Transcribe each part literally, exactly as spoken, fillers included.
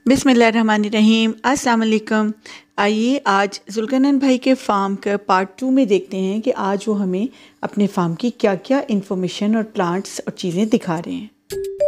बिस्मिल्लाहिर्रहमानिर्रहीम, अस्सलाम वालेकुम। आइए आज जुल्करनैन भाई के फ़ार्म का पार्ट टू में देखते हैं कि आज वो हमें अपने फ़ार्म की क्या क्या इन्फॉर्मेशन और प्लांट्स और चीज़ें दिखा रहे हैं।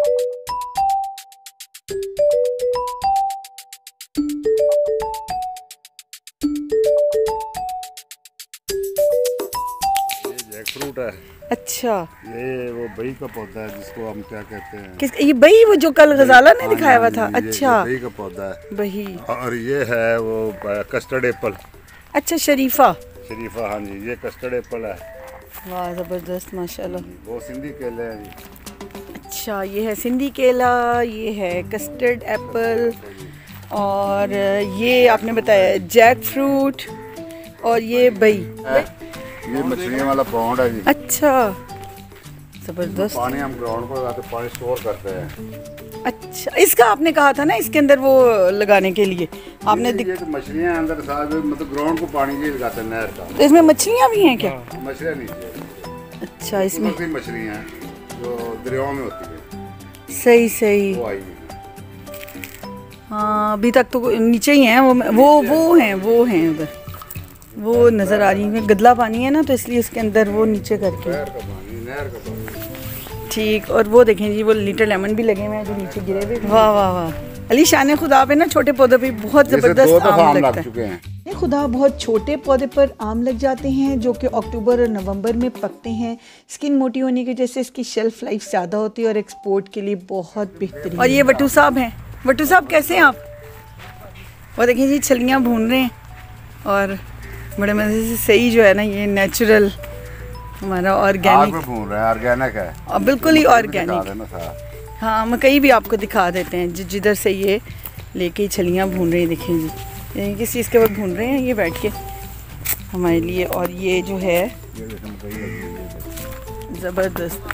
ये जैक फ्रूट है। अच्छा, ये वो बई का पौधा है जिसको हम क्या कहते हैं, किस ये बही, वो जो कल गजाला ने दिखाया हुआ था। ये, अच्छा, ये बई का पौधा है बही। और ये है वो कस्टर्ड एप्पल। अच्छा, शरीफा शरीफा, हाँ जी, ये कस्टर्ड एप्पल है। वाह, ज़बरदस्त, माशाल्लाह। वो सिंधी केले हैं जी। अच्छा, ये है सिंधी केला, ये है कस्टर्ड एप्पल, और ये आपने बताया जैक फ्रूट, और ये बई। ये मछलियों वाला पौंड है जी। अच्छा, जबरदस्त। पानी हम ग्राउंड को लगाते, पानी स्टोर करते हैं। अच्छा, इसका आपने कहा था ना इसके अंदर वो लगाने के लिए आपने ये, ये तो मछलियाँ अंदर साथ मतलब ग्राउंड को पानी ये लगाते हैं नहर का। तो इसमें मछलियाँ भी हैं क्या? मछलियाँ नीचे। अच्छा, इसमें मछलियाँ हैं जो दरियाओं में होती है। सही सही। वो आई हाँ, अभी तक तो नीचे ही हैं वो वो वो हैं वो हैं उधर वो नज़र आ रही है। गदला पानी है ना, तो इसलिए इसके अंदर वो नीचे करके। नहर का पानी, नहर का पानी। ठीक, और वो देखें जी, वो लिटिल लेमन भी लगे हुए हैं जो नीचे गिरे हुए। वाह वाह वाह, अली शान खुदा पे ना छोटे पौधे पे बहुत ज़बरदस्त आम लगता है। ये खुदा बहुत छोटे पौधे पर आम लग जाते हैं जो कि अक्टूबर और नवंबर में पकते हैं। स्किन मोटी होने की वजह से इसकी शेल्फ लाइफ ज़्यादा होती है और एक्सपोर्ट के लिए बहुत बेहतरीन। और ये वट्टू साहब हैं। वट्टू साहब कैसे हैं आप? वो देखिए जी, छलियाँ भून रहे हैं और बड़े मज़े से। सही जो है ना, ये नेचुरल हमारा ऑर्गेनिक भून रहे हैं, ऑर्गेनिक है और बिल्कुल ही ऑर्गेनिक। हाँ, मकई भी आपको दिखा देते हैं जिधर से ये लेके छलियाँ भून रही हैं। देखें जी, ये किस चीज़ के बाद भून रहे हैं ये बैठ के हमारे लिए। और ये जो है ज़बरदस्त,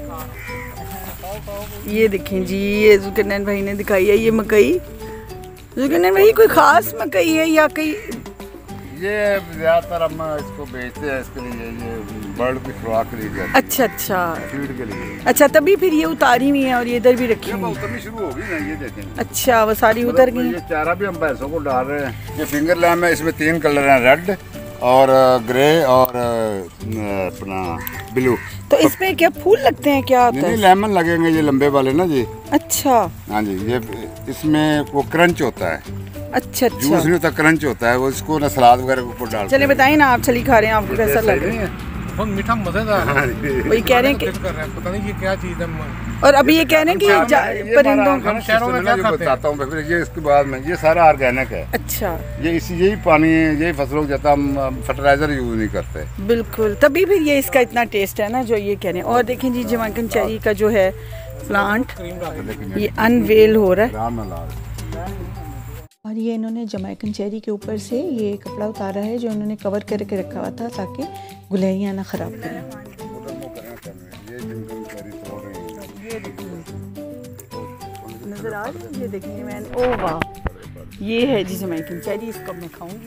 ये देखें जी, ये जुल्करनैन भाई ने दिखाई है ये मकई। जुल्करनैन भाई, कोई ख़ास मकई है या कई? ये ज़्यादातर हम इसको बेचते हैं इसके लिए, ये बर्ड की खुराक के लिए। अच्छा अच्छा, फीड के लिए। अच्छा, तभी फिर ये उतारी हुई है और ये इधर भी रखी हुई है। उतरनी शुरू हो गई ना, ये देखें। अच्छा, वो सारी उतर गई। ये चारा भी हम भैंसों को डाल रहे हैं। ये फिंगर लैम है, इसमें तीन कलर हैं, रेड और ग्रे और अपना ब्लू। तो इसमें क्या फूल लगते हैं क्या? नहीं, लेमन लगेंगे ये लंबे वाले ना जी। अच्छा, हाँ जी, ये इसमें वो क्रंच होता है। अच्छा अच्छा, जूस नहीं होता, क्रंच होता है, वो इसको ना सलाद वगैरह के ऊपर डालते हैं। चलिए बताइए ना, आप छली खा रहे हैं, आपको कैसा लग रहा है? बहुत मीठा मजेदार है। वही कह रहे हैं कि पता नहीं ये क्या चीज़ है। और अभी ये कह रहे हैं कि परिंदों हम शहरों में क्या खाते बताता हूँ फिर ये इसके बाद में। ये सारा ऑर्गेनिक है। अच्छा, ये इसी यही पानी यही फसलों को जाता, हम फर्टिलाइजर यूज नहीं करते। बिल्कुल, तभी फिर ये इसका इतना टेस्ट है ना जो ये कह रहे हैं। और देखें जी, जमैकन चेरी का जो है प्लांट ये अनवेल हो रहा है। और ये इन्होंने जमैकन चेरी के ऊपर से ये कपड़ा उतारा है जो इन्होंने कवर करके रखा हुआ था ताकि गुलैयाँ ना ख़राब करें। नज़र आ रही है, ये देखिए मैंने, ओह वाह, ये है जी जमैकन चेरी। इसको मैं खाऊंगी।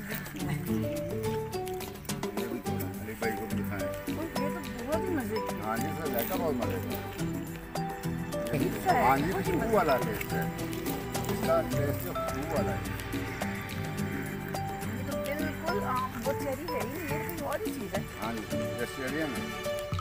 वो चेरी है ही, ये कोई और ही चीज़ है। हाँ जी, ये चेरी है ना।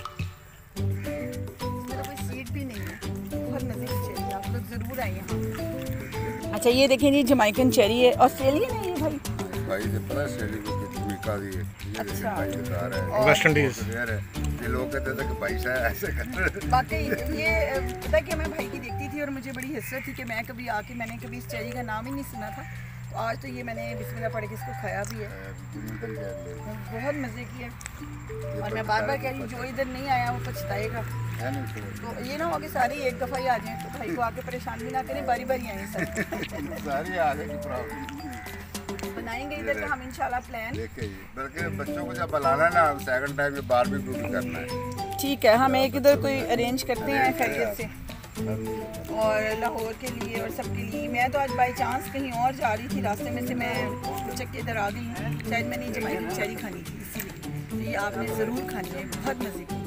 इसमें तो कोई सीड भी नहीं है। बहुत मज़े की चेरी है, आप लोग ज़रूर आइए यहाँ। अच्छा, ये देखें जी, जमैकन चेरी है, ऑस्ट्रेलियन है ये भाई। भाई से पता है चेरी को कितनी का दी है। ये अच्छा, भाई बता रहा है वेस्ट इंडीज। ये लोग कहते थे कि भाई साहब ऐसे करते। बाकी ये पता है कि मैं भाई की देखती थी और मुझे बड़ी हसरत थी कि मैं कभी आके, मैंने कभी इस चेरी का नाम ही नहीं सुना था। तो आज तो ये मैंने बिस्मिल्लाह पढ़ के इसको खाया भी है। बहुत मज़े की है और मैं बार बार कह रही हूँ, जो इधर नहीं आया वो पछताएगा। तो ये ना हो कि सारे एक दफ़ा ही आ जाएं, तो भाई को आके परेशान भी ना करें, बारी बारी आए सर। सारी आ गई प्रॉब्लम। बनाएंगे इधर का हम इंशाल्लाह प्लान। देखिए, बल्कि बच्चों को जब बुलाना है ना, सेकंड टाइम ये बारबेक्यू भी करना है। ठीक है, हम एक इधर कोई अरेंज करते हैं खैरियत से। और लाहौर के लिए और सबके लिए। मैं तो आज बाई चांस कहीं और जा रही थी, रास्ते में से मैं चक्के इधर आ गई हूँ। शायद मैंने जमैकन चेरी खानी थी इसीलिए, तो ये आपने ज़रूर खानी है, बहुत मज़े की।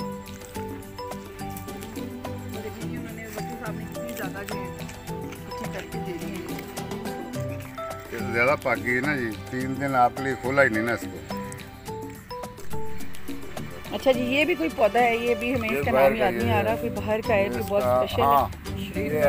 देखिए उन्होंने वट्टू साहब ने कितनी ज़्यादा जो है करके दे रही हैं। ज़्यादा पाकी है ना जी, तीन दिन आपके लिए खोला ही नहीं ना इसको। अच्छा जी, ये भी कोई पौधा है, ये भी हमें इसका नाम याद नहीं आ रहा, कोई बाहर का है, कोई बहुत स्पेशल है। ये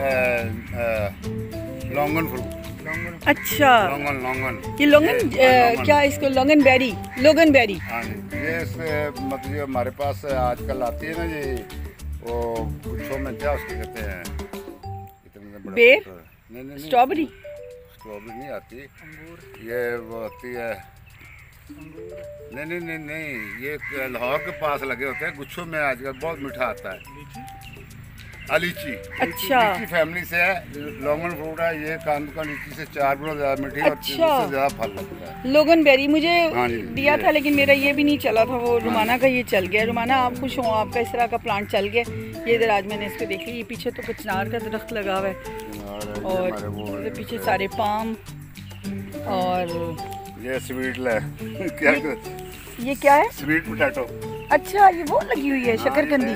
है लॉन्गन फ्रूट। अच्छा, लॉन्गन लॉन्गन ये लोगन क्या इसको लोगन बेरी, लोगन बेरी। हाँ जी, ये इससे मतलब जो हमारे पास आजकल आती है ना जी, वो गुच्छों में क्या उसको कहते हैं, इतने बड़ा बेर, नहीं नहीं स्ट्रॉबेरी, स्ट्रॉबेरी नहीं आती, ये वो आती है, नहीं नहीं नहीं नहीं ये लाहौर के पास लगे होते हैं गुच्छों में, आजकल बहुत मीठा आता है। लीची। अच्छा, लीची फैमिली से है, लॉन्गन फ्रूट है, ये कांद का लीची से चार गुना ज़्यादा मीठी और अच्छा, इससे ज़्यादा फल लगता है। लोगन बेरी मुझे हाँ दिया था, लेकिन मेरा ये भी नहीं चला था, वो रुमाना का ये चल गया। रुमाना आप खुश हो, आपका इस तरह का प्लांट चल गया। ये इधर आज मैंने इसको देख लिया, ये पीछे तो कचनार का दरख्त लगा हुआ है और पीछे सारे पाम और ये स्वीट ले क्या ये, ये क्या है? Sweet potato. अच्छा, ये वो लगी हुई है शकरकंदी।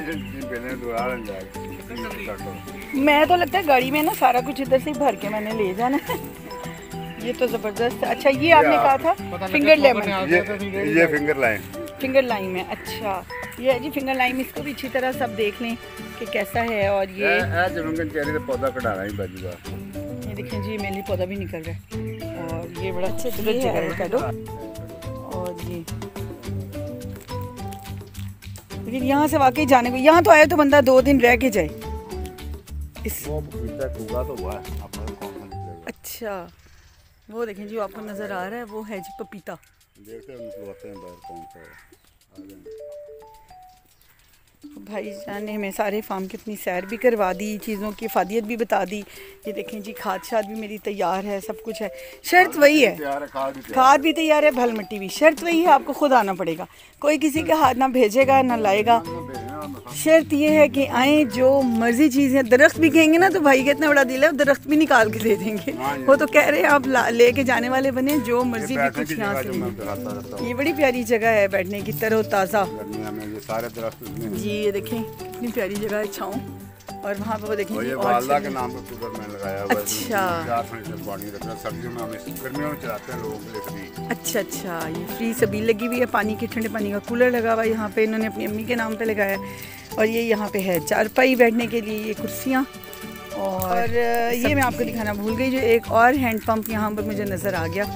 मैं तो लगता है गाड़ी में ना सारा कुछ इधर से भर के मैंने ले जाना है। ये तो जबरदस्त है। अच्छा, ये आपने कहा था फिंगर लेमन, ये, ये फिंगर लाइम, फिंगर लाइम है। अच्छा, ये है जी फिंगर लाइम, इसको भी अच्छी तरह सब देख लें कि कैसा है। और ये चेरी का पौधा कटा रहा है बाजू का, ये देखें जी, मेनली पौधा भी निकल रहा है और ये बड़ा अच्छे से जगह है काटो। और ये लेकिन यहाँ से वाकई जाने को, यहाँ तो आए तो बंदा दो दिन रह के जाए। इस वो पपीता टूटा तो हुआ है, आप कौन सा निकलेगा। अच्छा, वो देखें जी, आपको नज़र आ रहा है, वो है जी पपीता। देखते हैं निकलवाते हैं बाहर कौन सा है। भाई जान ने हमें सारे फार्म की अपनी सैर भी करवा दी, चीज़ों की इफादियत भी बता दी। ये देखें जी, खाद शाद भी मेरी तैयार है, सब कुछ है। शर्त वही है, खाद भी तैयार है, भल मिट्टी भी। शर्त वही है, आपको खुद आना पड़ेगा, कोई किसी के हाथ ना भेजेगा ना लाएगा। शर्त ये है कि आए, जो मर्जी चीज़ें, दरख्त भी कहेंगे ना तो भाई का इतना बड़ा दिल है, दरख्त भी निकाल के दे देंगे। वो तो कह रहे हैं आप लेके जाने वाले बने, जो मर्जी भी कुछ यहाँ से। ये बड़ी प्यारी जगह है बैठने की, तरोताज़ा सारे दरख्त जी। ये देखें कितनी प्यारी जगह है, छाँव। और वहाँ पर वो देखें ये वालदा के नाम पर कुदर में लगाया हुआ है। अच्छा, चार फीट तक पानी रखना, सर्दियों में हमें, गर्मियों में चलाते हैं लोगों के लिए फ्री। अच्छा अच्छा, ये फ्री सबील लगी हुई है, पानी के ठंडे पानी का कूलर लगा हुआ है यहाँ पे, इन्होंने अपनी अम्मी के नाम पे लगाया है। और ये यहाँ पे है चारपाई बैठने के लिए, ये कुर्सियाँ। और ये मैं आपको दिखाना भूल गई, जो एक और हैंड पंप यहाँ पर मुझे नज़र आ गया।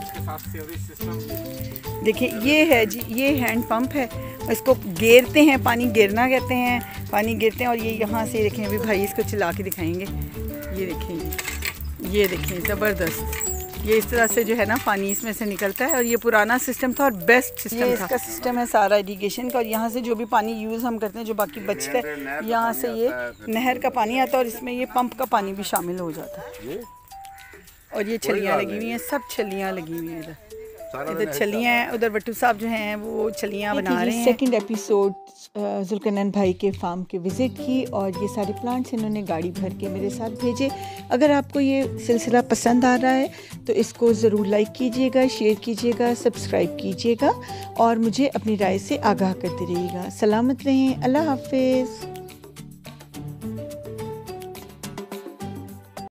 देखिए, ये है जी, ये हैंड पंप है, इसको गेरते हैं, पानी गिरना कहते हैं, पानी गिरते हैं। और ये यहाँ से देखें, अभी भाई इसको चला के दिखाएंगे। ये देखें जी, ये देखें, ज़बरदस्त। ये इस तरह से जो है ना पानी इसमें से निकलता है। और ये पुराना सिस्टम था और बेस्ट सिस्टम था। इसका सिस्टम है सारा इरिगेशन का, और यहाँ से जो भी पानी यूज़ हम करते हैं, जो बाकी बचता है, यहाँ से ये नहर का पानी आता है और इसमें ये पंप का पानी भी शामिल हो जाता है। और ये छलियाँ लगी हुई हैं, सब छलियाँ लगी हुई हैं इधर, इधर छलियाँ हैं, उधर बट्टू साहब जो हैं वो छलियाँ बना रहे हैं। सेकंड एपिसोड जुल्कनन भाई के फार्म के विज़िट की, और ये सारे प्लांट्स इन्होंने गाड़ी भर के मेरे साथ भेजे। अगर आपको ये सिलसिला पसंद आ रहा है तो इसको ज़रूर लाइक कीजिएगा, शेयर कीजिएगा, सब्सक्राइब कीजिएगा और मुझे अपनी राय से आगाह करते रहिएगा। सलामत रहें, अल्लाह हाफिज़।